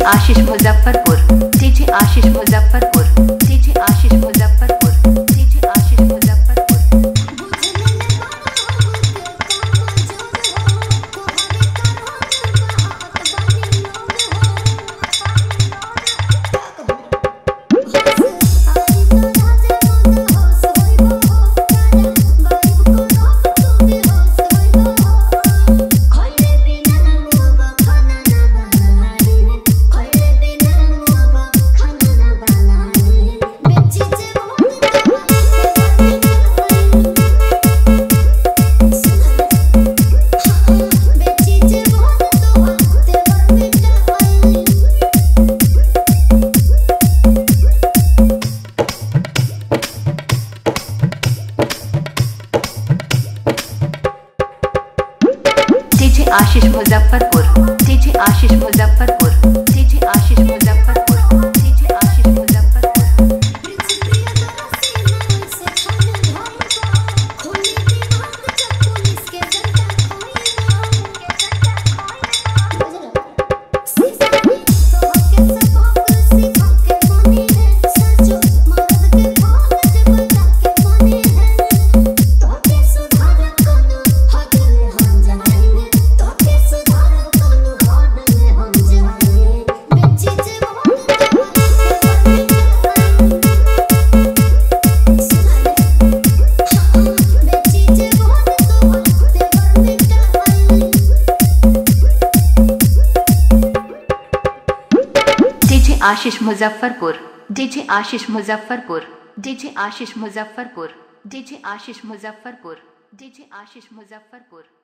Ashish Muzaffarpur, DJ Ashish Muzaffarpur, DJ Ashish Muzaffarpur, DJ Ashish Muzaffarpur. DJ Ashish Muzaffarpur, DJ Ashish Muzaffarpur, DJ Ashish Muzaffarpur, DJ Ashish Muzaffarpur. DJ Ashish Muzaffarpur, DJ Ashish Muzaffarpur, DJ Ashish Muzaffarpur, DJ Ashish Muzaffarpur, DJ Ashish Muzaffarpur.